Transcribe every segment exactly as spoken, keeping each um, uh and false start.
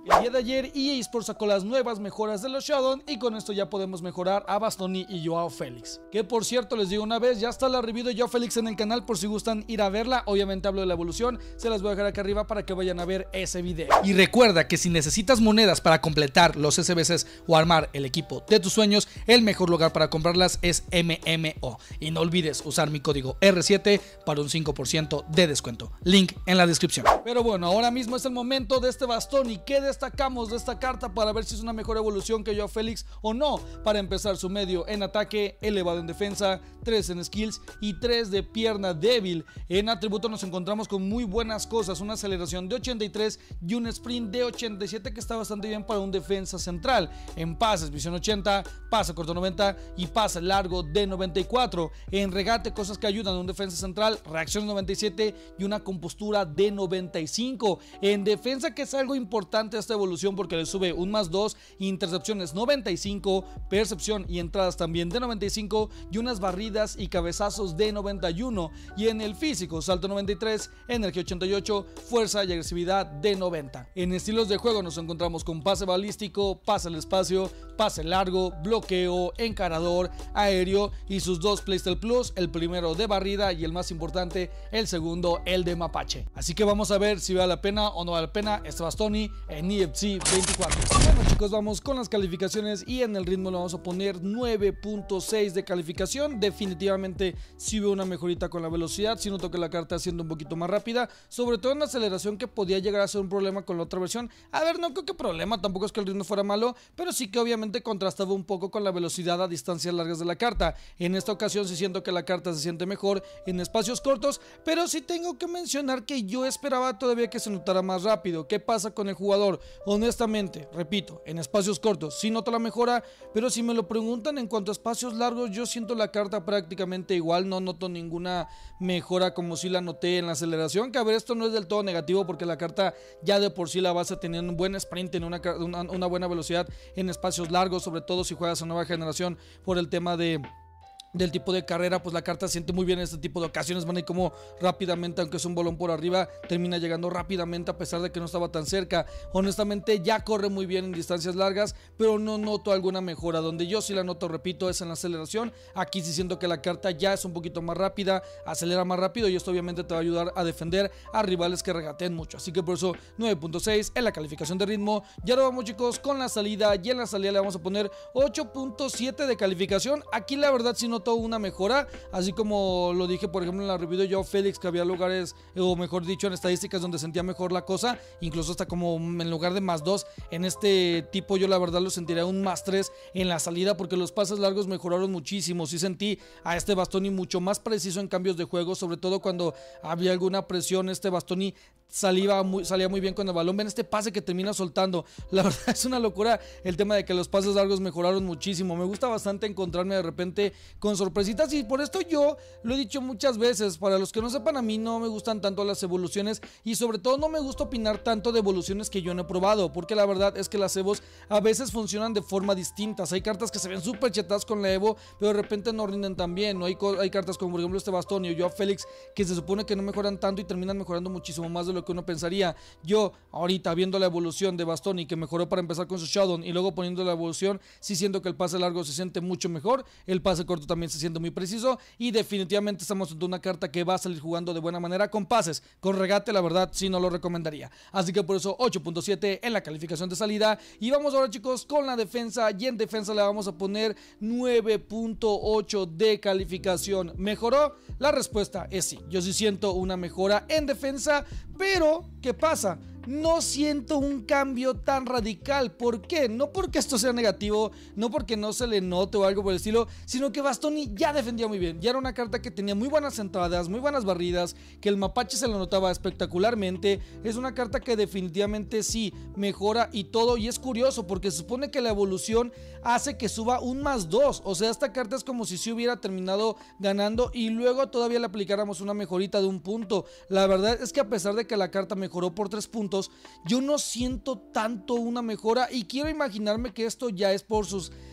El día de ayer E A Sports sacó las nuevas mejoras de los Showdown y con esto ya podemos mejorar a Bastoni y Joao Félix. Que por cierto, les digo una vez, ya está la review de Joao Félix en el canal por si gustan ir a verla. Obviamente hablo de la evolución, se las voy a dejar acá arriba para que vayan a ver ese video. Y recuerda que si necesitas monedas para completar los S B Cs o armar el equipo de tus sueños, el mejor lugar para comprarlas es M M O. Y no olvides usar mi código R siete para un cinco por ciento de descuento. Link en la descripción. Pero bueno, ahora mismo es el momento de este Bastoni. ¿Qué destacamos de esta carta para ver si es una mejor evolución que Joao Félix o no? Para empezar, su medio en ataque, elevado en defensa, tres en skills y tres de pierna débil. En atributo nos encontramos con muy buenas cosas, una aceleración de ochenta y tres y un sprint de ochenta y siete que está bastante bien para un defensa central. En pases, visión ochenta, pase corto noventa y pase largo de noventa y cuatro. En regate, cosas que ayudan a un defensa central, reacción noventa y siete y una compostura de noventa y cinco. En defensa, que es algo importante esta evolución porque le sube un más dos, intercepciones noventa y cinco, percepción y entradas también de noventa y cinco y unas barridas y cabezazos de noventa y uno. Y en el físico, salto noventa y tres, energía ochenta y ocho, fuerza y agresividad de noventa. En estilos de juego nos encontramos con pase balístico, pase al espacio, pase largo, bloqueo, encarador, aéreo y sus dos playstyle plus, el primero de barrida y el más importante, el segundo, el de mapache. Así que vamos a ver si vale la pena o no vale la pena este Bastoni en E F C veinticuatro. Bueno chicos, vamos con las calificaciones y en el ritmo le vamos a poner nueve punto seis de calificación. Definitivamente sí veo una mejorita con la velocidad, sí noto que la carta siendo un poquito más rápida, sobre todo en la aceleración que podía llegar a ser un problema con la otra versión. A ver, no creo que problema, tampoco es que el ritmo fuera malo, pero sí que obviamente contrastaba un poco con la velocidad a distancias largas de la carta. En esta ocasión sí siento que la carta se siente mejor en espacios cortos, pero sí tengo que mencionar que yo esperaba todavía que se notara más rápido. ¿Qué pasa con el jugador? Honestamente, repito, en espacios cortos sí noto la mejora, pero si me lo preguntan en cuanto a espacios largos, yo siento la carta prácticamente igual, no noto ninguna mejora como si la noté en la aceleración, que a ver, esto no es del todo negativo porque la carta ya de por sí la vas a tener un buen sprint, en una, una, una buena velocidad en espacios largos, sobre todo si juegas a nueva generación por el tema de... del tipo de carrera, pues la carta siente muy bien en este tipo de ocasiones, van a ir como rápidamente, aunque es un bolón por arriba, termina llegando rápidamente a pesar de que no estaba tan cerca. Honestamente ya corre muy bien en distancias largas, pero no noto alguna mejora. Donde yo sí la noto, repito, es en la aceleración. Aquí sí siento que la carta ya es un poquito más rápida, acelera más rápido y esto obviamente te va a ayudar a defender a rivales que regateen mucho. Así que por eso nueve punto seis en la calificación de ritmo. Y ahora vamos chicos con la salida, y en la salida le vamos a poner ocho punto siete de calificación. Aquí la verdad sí no una mejora, así como lo dije por ejemplo en la review de Joao Félix, que había lugares, o mejor dicho en estadísticas, donde sentía mejor la cosa, incluso hasta como en lugar de más dos, en este tipo yo la verdad lo sentiría un más tres en la salida, porque los pases largos mejoraron muchísimo. Sí sentí a este Bastoni mucho más preciso en cambios de juego, sobre todo cuando había alguna presión. Este Bastoni salía muy, salía muy bien con el balón. Ven este pase que termina soltando, la verdad es una locura el tema de que los pases largos mejoraron muchísimo. Me gusta bastante encontrarme de repente con sorpresitas y por esto yo lo he dicho muchas veces. Para los que no sepan, a mí no me gustan tanto las evoluciones y sobre todo no me gusta opinar tanto de evoluciones que yo no he probado, porque la verdad es que las Evos a veces funcionan de forma distinta. Hay cartas que se ven súper chetadas con la Evo, pero de repente no rinden tan bien, ¿no? Hay, hay cartas como por ejemplo este Bastoni o Joao Félix que se supone que no mejoran tanto y terminan mejorando muchísimo más de lo que uno pensaría. Yo ahorita viendo la evolución de Bastoni, que mejoró para empezar con su Showdown, y luego poniendo la evolución, sí siento que el pase largo se siente mucho mejor, el pase corto también se siente muy preciso y definitivamente estamos ante una carta que va a salir jugando de buena manera con pases. Con regate la verdad sí no lo recomendaría, así que por eso ocho punto siete en la calificación de salida. Y vamos ahora chicos con la defensa, y en defensa le vamos a poner nueve punto ocho de calificación. ¿Mejoró? La respuesta es sí, yo sí siento una mejora en defensa, pero ¿qué pasa? No siento un cambio tan radical. ¿Por qué? No porque esto sea negativo, no porque no se le note o algo por el estilo, sino que Bastoni ya defendía muy bien. Ya era una carta que tenía muy buenas entradas, muy buenas barridas, que el mapache se lo notaba espectacularmente. Es una carta que definitivamente sí mejora y todo. Y es curioso porque se supone que la evolución hace que suba un más dos. O sea, esta carta es como si se hubiera terminado ganando y luego todavía le aplicáramos una mejorita de un punto. La verdad es que a pesar de que la carta mejoró por tres puntos, yo no siento tanto una mejora y quiero imaginarme que esto ya es por sus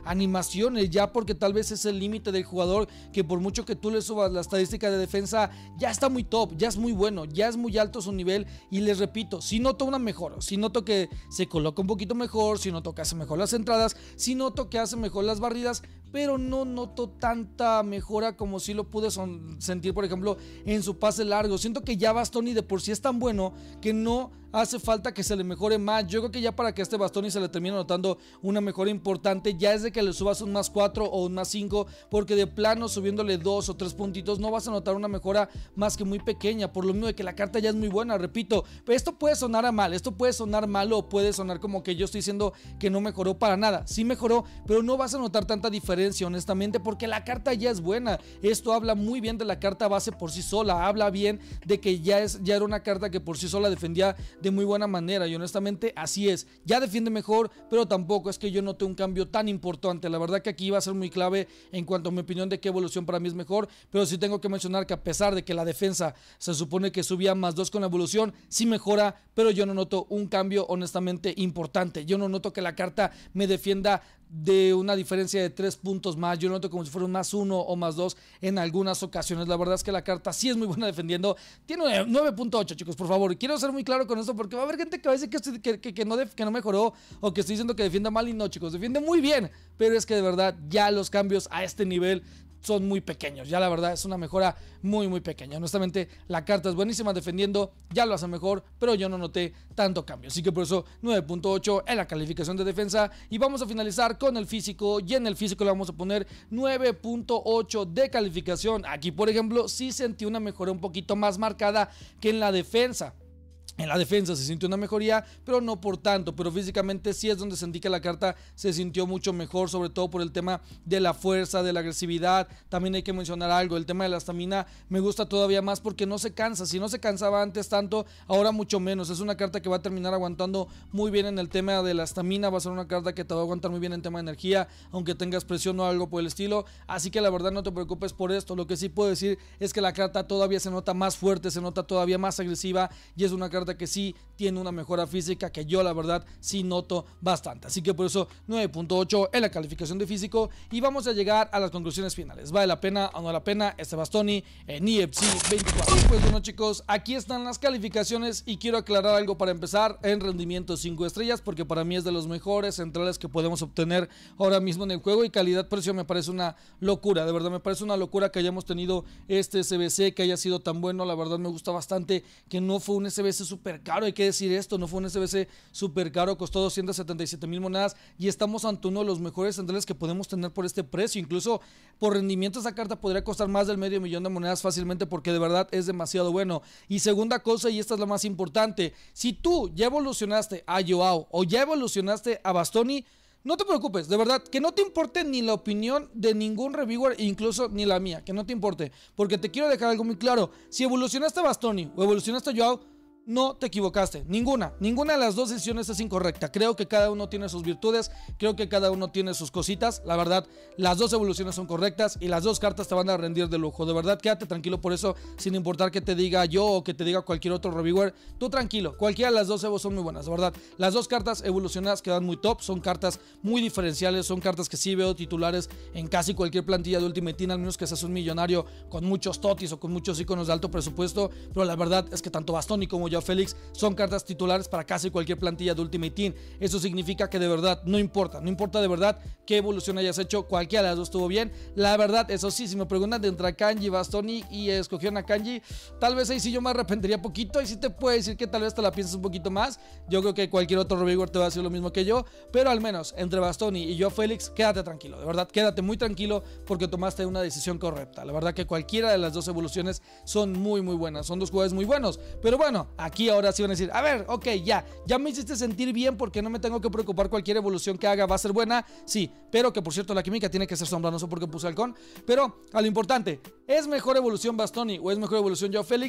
animaciones, ya porque tal vez es el límite del jugador, que por mucho que tú le subas la estadística de defensa, ya está muy top, ya es muy bueno, ya es muy alto su nivel. Y les repito, si noto una mejora, si noto que se coloca un poquito mejor, si noto que hace mejor las entradas, si noto que hace mejor las barridas, pero no noto tanta mejora como si lo pude son, sentir por ejemplo en su pase largo. Siento que ya Bastoni de por sí es tan bueno que no hace falta que se le mejore más. Yo creo que ya para que a este Bastoni se le termine notando una mejora importante, ya es de que le subas un más cuatro o un más cinco, porque de plano subiéndole dos o tres puntitos no vas a notar una mejora más que muy pequeña, por lo mismo de que la carta ya es muy buena. Repito, esto puede sonar a mal, esto puede sonar malo o puede sonar como que yo estoy diciendo que no mejoró para nada. Sí mejoró, pero no vas a notar tanta diferencia honestamente, porque la carta ya es buena. Esto habla muy bien de la carta base por sí sola, habla bien de que ya, es, ya era una carta que por sí sola defendía de muy buena manera, y honestamente así es, ya defiende mejor, pero tampoco es que yo note un cambio tan importante. La verdad que aquí va a ser muy clave en cuanto a mi opinión de qué evolución para mí es mejor, pero sí tengo que mencionar que a pesar de que la defensa se supone que subía más dos con la evolución, sí mejora, pero yo no noto un cambio honestamente importante. Yo no noto que la carta me defienda de una diferencia de tres puntos más, yo noto como si fuera un más uno o más dos en algunas ocasiones. La verdad es que la carta sí es muy buena defendiendo, tiene nueve punto ocho, chicos, por favor, y quiero ser muy claro con esto porque va a haber gente que va a decir que, estoy, que, que, que, no def, que no mejoró o que estoy diciendo que defienda mal, y no, chicos, defiende muy bien, pero es que de verdad ya los cambios a este nivel son muy pequeños, ya la verdad es una mejora muy muy pequeña. Honestamente la carta es buenísima defendiendo, ya lo hace mejor, pero yo no noté tanto cambio, así que por eso nueve punto ocho en la calificación de defensa. Y vamos a finalizar con el físico, y en el físico le vamos a poner nueve punto ocho de calificación. Aquí por ejemplo sí sentí una mejora un poquito más marcada que en la defensa. En la defensa se sintió una mejoría, pero no por tanto, pero físicamente sí es donde sentí que la carta se sintió mucho mejor, sobre todo por el tema de la fuerza, de la agresividad. También hay que mencionar algo, el tema de la estamina me gusta todavía más porque no se cansa. Si no se cansaba antes tanto, ahora mucho menos. Es una carta que va a terminar aguantando muy bien en el tema de la estamina, va a ser una carta que te va a aguantar muy bien en tema de energía, aunque tengas presión o algo por el estilo. Así que la verdad no te preocupes por esto. Lo que sí puedo decir es que la carta todavía se nota más fuerte, se nota todavía más agresiva, y es una carta que sí tiene una mejora física que yo la verdad sí noto bastante. Así que por eso nueve punto ocho en la calificación de físico. Y vamos a llegar a las conclusiones finales. ¿Vale la pena o no la pena este Bastoni en E F C veinticuatro? Pues bueno, chicos, aquí están las calificaciones, y quiero aclarar algo para empezar. En rendimiento cinco estrellas, porque para mí es de los mejores centrales que podemos obtener ahora mismo en el juego, y calidad-precio me parece una locura. De verdad me parece una locura que hayamos tenido este S B C, que haya sido tan bueno. La verdad me gusta bastante que no fue un S B C súper caro, hay que decir esto, no fue un S B C súper caro, costó doscientas setenta y siete mil monedas, y estamos ante uno de los mejores centrales que podemos tener por este precio. Incluso por rendimiento esa carta podría costar más del medio millón de monedas fácilmente, porque de verdad es demasiado bueno. Y segunda cosa, y esta es la más importante, si tú ya evolucionaste a Joao o ya evolucionaste a Bastoni, no te preocupes, de verdad, que no te importe ni la opinión de ningún reviewer, incluso ni la mía, que no te importe, porque te quiero dejar algo muy claro. Si evolucionaste a Bastoni o evolucionaste a Joao, no te equivocaste, ninguna, ninguna de las dos decisiones es incorrecta. Creo que cada uno tiene sus virtudes, creo que cada uno tiene sus cositas. La verdad, las dos evoluciones son correctas y las dos cartas te van a rendir de lujo. De verdad, quédate tranquilo por eso, sin importar que te diga yo o que te diga cualquier otro reviewer. Tú tranquilo, cualquiera de las dos evos son muy buenas, de verdad. Las dos cartas evolucionadas quedan muy top, son cartas muy diferenciales, son cartas que sí veo titulares en casi cualquier plantilla de Ultimate Team, al menos que seas un millonario con muchos totis o con muchos iconos de alto presupuesto. Pero la verdad es que tanto Bastoni como Joao Félix son cartas titulares para casi cualquier plantilla de Ultimate Team. Eso significa que de verdad no importa, no importa de verdad qué evolución hayas hecho, cualquiera de las dos estuvo bien. La verdad, eso sí, si me preguntan de entre Kanji y Bastoni y escogieron a Kanji, tal vez ahí sí yo me arrepentiría poquito, y sí te puedo decir que tal vez te la pienses un poquito más. Yo creo que cualquier otro reviewer te va a decir lo mismo que yo, pero al menos entre Bastoni y Joao Félix, quédate tranquilo, de verdad, quédate muy tranquilo, porque tomaste una decisión correcta. La verdad que cualquiera de las dos evoluciones son muy muy buenas, son dos jugadores muy buenos. Pero bueno, aquí ahora sí van a decir, a ver, ok, ya, ya me hiciste sentir bien porque no me tengo que preocupar, cualquier evolución que haga va a ser buena, sí, pero que por cierto la química tiene que ser sombra, no sé por qué puse halcón, pero a lo importante, ¿es mejor evolución Bastoni o es mejor evolución Joao Félix?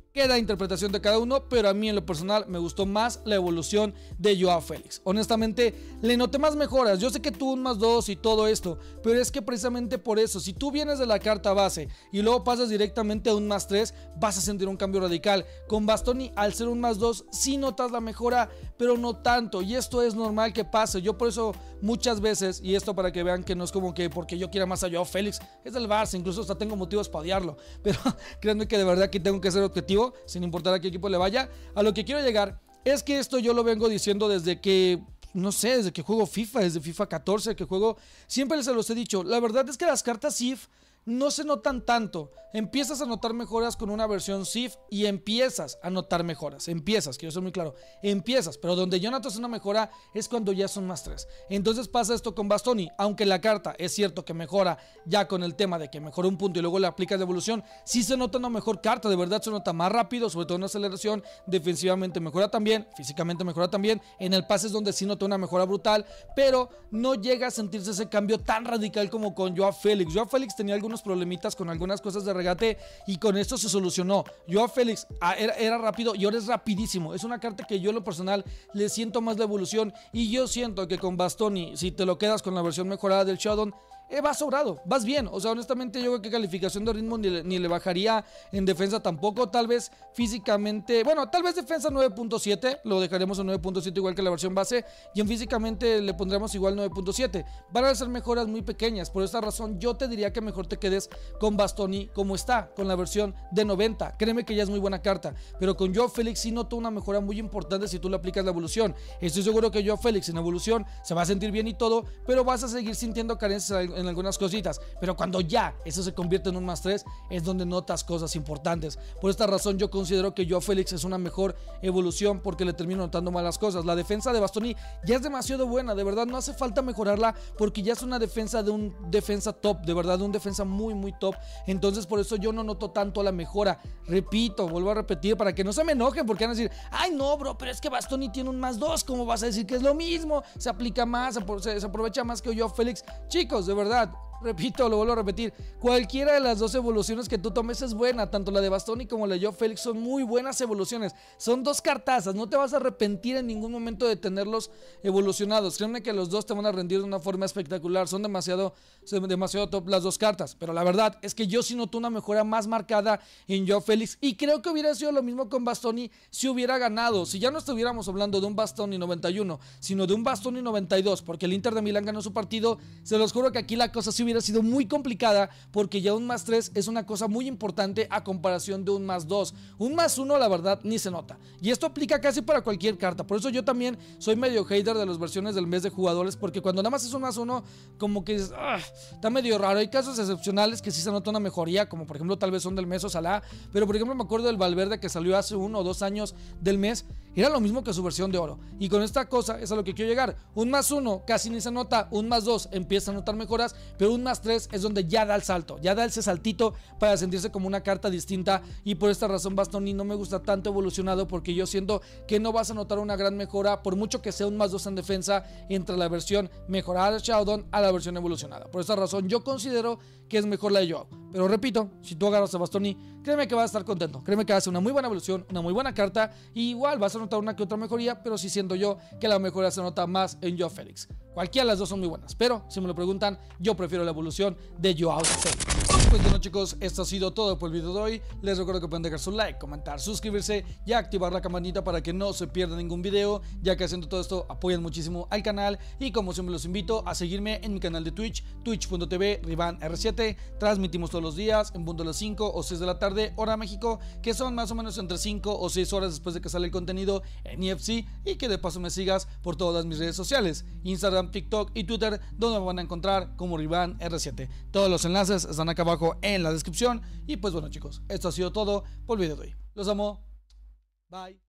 Queda interpretación de cada uno, pero a mí en lo personal me gustó más la evolución de Joao Félix. Honestamente, le noté más mejoras. Yo sé que tuvo un más dos y todo esto, pero es que precisamente por eso, si tú vienes de la carta base y luego pasas directamente a un más tres, vas a sentir un cambio radical. Con Bastoni, al ser un más dos, sí notas la mejora, pero no tanto, y esto es normal que pase. Yo por eso muchas veces, y esto para que vean que no es como que porque yo quiera más a Joao Félix, es del Barça, incluso hasta tengo motivos para odiarlo, pero créanme que de verdad que tengo que ser objetivo, sin importar a qué equipo le vaya. A lo que quiero llegar es que esto yo lo vengo diciendo desde que, no sé, desde que juego FIFA, desde FIFA catorce que juego, siempre se los he dicho. La verdad es que las cartas I F no se notan tanto. Empiezas a notar mejoras con una versión S I F y empiezas a notar mejoras. Empiezas, quiero ser muy claro, empiezas, pero donde yo noto una mejora es cuando ya son más tres. Entonces pasa esto con Bastoni, aunque la carta es cierto que mejora ya con el tema de que mejora un punto y luego le aplicas de evolución, sí se nota una mejor carta, de verdad se nota más rápido, sobre todo en aceleración, defensivamente mejora también, físicamente mejora también, en el pase es donde sí nota una mejora brutal, pero no llega a sentirse ese cambio tan radical como con Joao Félix. Joao Félix tenía algunos problemitas con algunas cosas de regate y con esto se solucionó. Joao Félix era, era rápido y ahora es rapidísimo. Es una carta que yo en lo personal le siento más la evolución, y yo siento que con Bastoni, si te lo quedas con la versión mejorada del Showdown, Eh, vas sobrado, vas bien. O sea, honestamente yo creo que calificación de ritmo ni le, ni le bajaría, en defensa tampoco, tal vez físicamente, bueno, tal vez defensa nueve punto siete, lo dejaremos en nueve punto siete igual que la versión base, y en físicamente le pondremos igual nueve punto siete. Van a ser mejoras muy pequeñas, por esta razón yo te diría que mejor te quedes con Bastoni como está, con la versión de noventa. Créeme que ya es muy buena carta, pero con Joao Félix sí noto una mejora muy importante si tú le aplicas la evolución. Estoy seguro que Joao Félix en evolución se va a sentir bien y todo, pero vas a seguir sintiendo carencias en algunas cositas, pero cuando ya eso se convierte en un más tres es donde notas cosas importantes. Por esta razón yo considero que Joao Félix es una mejor evolución, porque le termino notando malas cosas. La defensa de Bastoni ya es demasiado buena, de verdad no hace falta mejorarla, porque ya es una defensa de un defensa top, de verdad de un defensa muy muy top. Entonces por eso yo no noto tanto la mejora. Repito, vuelvo a repetir para que no se me enojen, porque van a decir, ay no bro, pero es que Bastoni tiene un más dos, ¿cómo vas a decir que es lo mismo? Se aplica más, se, se aprovecha más que Joao Félix. Chicos, de verdad, repito, lo vuelvo a repetir, cualquiera de las dos evoluciones que tú tomes es buena, tanto la de Bastoni como la de Joao Félix son muy buenas evoluciones, son dos cartazas, no te vas a arrepentir en ningún momento de tenerlos evolucionados. Créeme que los dos te van a rendir de una forma espectacular, son demasiado, son demasiado top las dos cartas, pero la verdad es que yo sí noto una mejora más marcada en Joao Félix, y creo que hubiera sido lo mismo con Bastoni si hubiera ganado, si ya no estuviéramos hablando de un Bastoni noventa y uno, sino de un Bastoni noventa y dos, porque el Inter de Milán ganó su partido. Se los juro que aquí la cosa sí hubiera sido muy complicada, porque ya un más tres es una cosa muy importante a comparación de un más dos. Un más uno la verdad ni se nota, y esto aplica casi para cualquier carta. Por eso yo también soy medio hater de las versiones del mes de jugadores, porque cuando nada más es un más uno como que es, ah, está medio raro. Hay casos excepcionales que sí se nota una mejoría, como por ejemplo tal vez son del mes o Salah, pero por ejemplo me acuerdo del Valverde que salió hace uno o dos años del mes, era lo mismo que su versión de oro. Y con esta cosa es a lo que quiero llegar. Un más uno casi ni se nota, un más dos empieza a notar mejoras, pero un más tres es donde ya da el salto, ya da ese saltito para sentirse como una carta distinta. Y por esta razón Bastoni no me gusta tanto evolucionado, porque yo siento que no vas a notar una gran mejora, por mucho que sea un más dos en defensa, entre la versión mejorada de Showdown a la versión evolucionada. Por esta razón yo considero que es mejor la de Joao. Pero repito, si tú agarras a Bastoni, créeme que vas a estar contento, créeme que va a ser una muy buena evolución, una muy buena carta, y igual vas a notar una que otra mejoría, pero sí siento yo que la mejora se nota más en Joao Félix. Cualquiera de las dos son muy buenas, pero si me lo preguntan, yo prefiero la evolución de Joao Félix. Pues bueno chicos, esto ha sido todo por el video de hoy. Les recuerdo que pueden dejar su like, comentar, suscribirse y activar la campanita para que no se pierda ningún video, ya que haciendo todo esto apoyan muchísimo al canal. Y como siempre los invito a seguirme en mi canal de Twitch, twitch punto tv Rivan R siete. Transmitimos todos los días en punto de las cinco o seis de la tarde hora México, que son más o menos entre cinco o seis horas después de que sale el contenido en E F C. Y que de paso me sigas por todas mis redes sociales, Instagram, TikTok y Twitter, donde me van a encontrar como Rivan R siete. Todos los enlaces están acá abajo en la descripción. Y pues bueno chicos, esto ha sido todo por el video de hoy. Los amo. Bye.